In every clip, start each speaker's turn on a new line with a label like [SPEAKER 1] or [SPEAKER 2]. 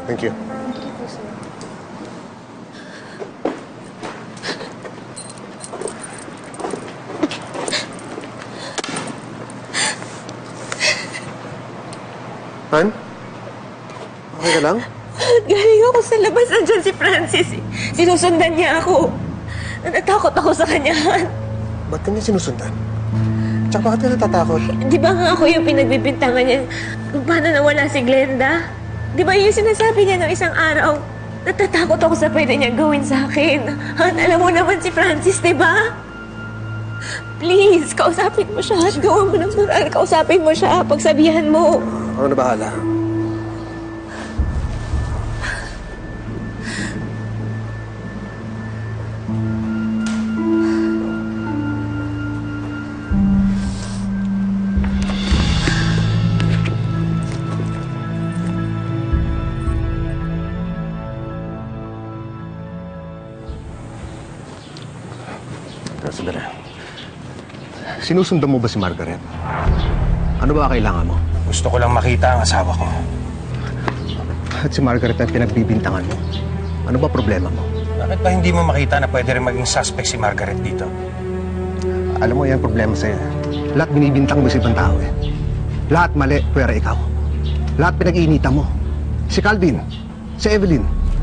[SPEAKER 1] Thank you.
[SPEAKER 2] Thank you po, sir.
[SPEAKER 1] Han? Okay ka lang?
[SPEAKER 2] Galing ako sa labas. Nandyan si Francis. Sinusundan niya ako. Natakot ako sa kanya.
[SPEAKER 1] Ba't ka niya sinusundan? Tsaka bakit ka natatakot?
[SPEAKER 2] Di ba nga ako yung pinagbibintangan niya kung paano nawala si Glenda? Di ba yung sinasabi niya ng isang araw? Natatakot ako sa pwede niya gawin sa akin. Han, alam mo naman si Francis, di ba? Please, kausapin mo siya. Gawa mo ng paraan. Kausapin mo siya. Pagsabihan mo.
[SPEAKER 1] Ako na bahala. Sandali. Sinusundan mo ba si Margaret? Ano ba kailangan mo?
[SPEAKER 3] Gusto ko lang makita ang asawa ko.
[SPEAKER 1] At si Margaret ang pinagbibintangan mo. Ano ba problema mo?
[SPEAKER 3] Bakit ba hindi mo makita na pwede rin maging suspect si Margaret dito?
[SPEAKER 1] Alam mo, yan problema sa'yo. Lahat binibintang mo sa ibang tao eh. Lahat mali, pwera ikaw. Lahat pinag-iinitan mo. Si Calvin, si Evelyn.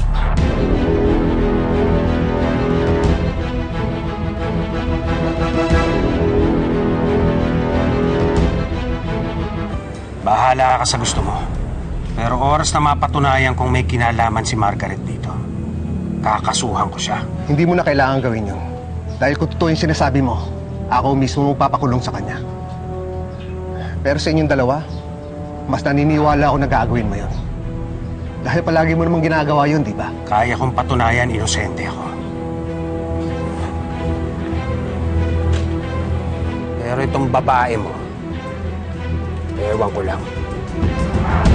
[SPEAKER 3] Bahala ka sa gusto mo. Pero oras na mapatunayan kung may kinalaman si Margaret dito, kakasuhan ko siya.
[SPEAKER 1] Hindi mo na kailangan gawin yun. Dahil kung totoo yung sinasabi mo, ako mismo magpapakulong sa kanya. Pero sa inyong dalawa, mas naniniwala ako na gagawin mo yun. Dahil palagi mo namang ginagawa yun, di ba?
[SPEAKER 3] Kaya kong patunayan, inosente ako. Pero itong babae mo, ewan ko lang.